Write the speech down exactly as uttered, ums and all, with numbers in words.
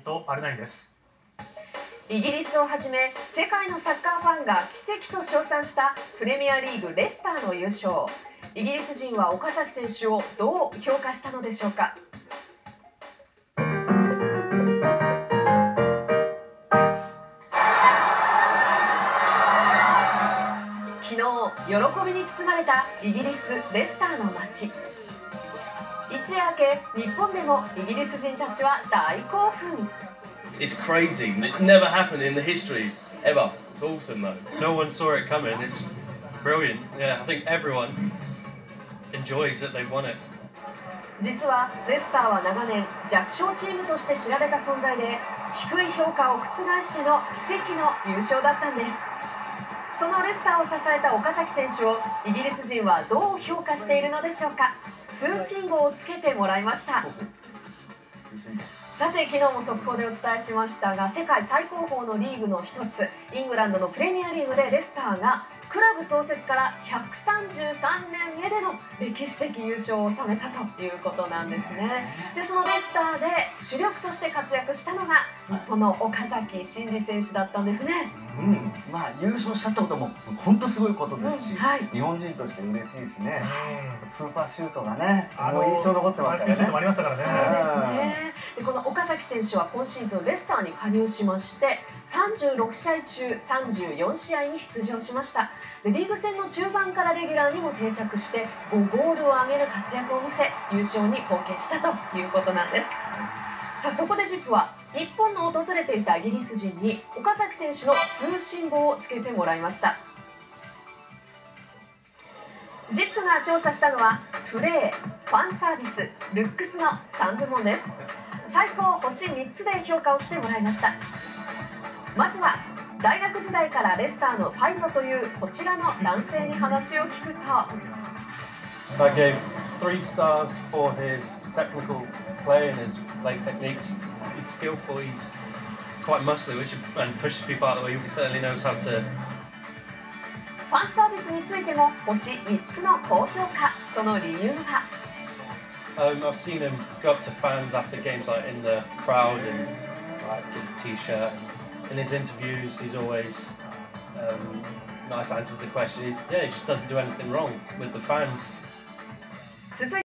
とアールナインです。 イギリスをはじめ世界のサッカーファンが奇跡と称賛したプレミアリーグレスターの優勝。イギリス人は岡崎選手をどう評価したのでしょうか。昨日、喜びに包まれたイギリス・レスターの街。一夜明け、日本でもイギリス人たちは大興奮。 It's crazy. It's never happened in the history ever. It's awesome though. No one saw it coming. It's brilliant. Yeah, I think everyone enjoys that they've won it. 実はレスターは長年弱小チームとして知られた存在で、低い評価を覆しての奇跡の優勝だったんです。そのレスターを支えた岡崎選手をイギリス人はどう評価しているのでしょうか。通信簿をつけてもらいました。さて、昨日も速報でお伝えしましたが、世界最高峰のリーグの一つ、イングランドのプレミアリーグでレスターがクラブ創設からひゃくさんじゅうさんねんめでの歴史的優勝を収めたということなんですね。で、そのレスターで主力として活躍したのが日本の岡崎慎司選手だったんですね。 うん、まあ優勝したってことも本当すごいことですし、 うん、はい、 日本人として嬉しいですね。 うん、 スーパーシュートがね、 あもう印象残ってますからね。 シュートもありましたからね。 そうですね。で、この岡崎選手は今シーズンレスターに加入しまして、さんじゅうろくしあい中さんじゅうよんしあいに出場しました。で、リーグ戦の中盤からレギュラーにも定着してごゴールを挙げる活躍を見せ、優勝に貢献したということなんです。さあ、そこで ジップ は日本の訪れていたイギリス人に岡崎選手の通信簿をつけてもらいました。 ジップ が調査したのはプレー、ファンサービス、ルックスのさんぶもんです。最高星みっつで評価をしてもらいました。まずは大学時代からレスターのファイトというこちらの男性に話を聞くと、 I gave three stars for his technical play and his play techniques. He's skillful, he's quite muscly, which and pushes people out of the way. He certainly knows how to. ファンサービスについても星みっつの高評価。その理由は、 Um, I've seen him go up to fans after games, like in the crowd, and like give a T-shirt. In his interviews, he's always um, nice, answers the question. He, yeah, he just doesn't do anything wrong with the fans. 続いて